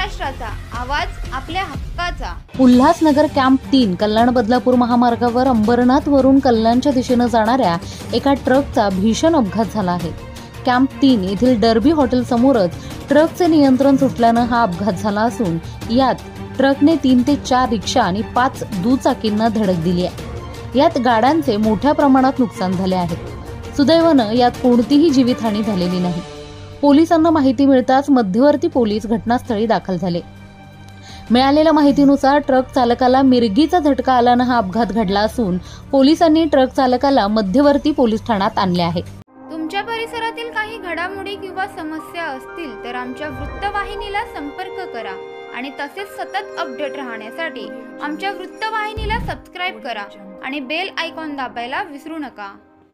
महाराष्ट्राचा आवाज आपल्या हक्काचा। उल्हासनगर कॅम्प 3 कल्याण बदलापूर महामार्गावर अंबरनाथ वरून कल्याणच्या दिशेने जाणाऱ्या एका ट्रकचा भीषण अपघात झाला आहे। कॅम्प 3 येथील डर्बी हॉटेल समोरच ट्रकचे नियंत्रण सुटल्याने हा अपघात झाला असून यात ट्रकने 3 ते 4 रिक्षा आणि 5 दुचाकींना धडक दिली आहे। यात गाड्यांचे मोठ्या प्रमाणात नुकसान झाले आहे। सुदैवाने यात कोणतीही जीवितहानी झालेली नाही। पोलिसांना माहिती मिळताच मध्यवर्ती पोलीस घटनास्थळी दाखल झाले। मिळालेल्या माहितीनुसार ट्रक चालकाला मिरगीचा झटका आल्याने हा अपघात घडला असून पोलिसांनी ट्रक चालकाला मध्यवर्ती पोलीस ठाण्यात आणले आहे। तुमच्या परिसरातील काही घडामोडी किंवा समस्या असतील तर आमच्या वृत्तवाहिनीला संपर्क करा आणि तसेच सतत अपडेट राहण्यासाठी आमच्या वृत्तवाहिनीला सबस्क्राइब करा आणि बेल आयकॉन दाबायला विसरू नका।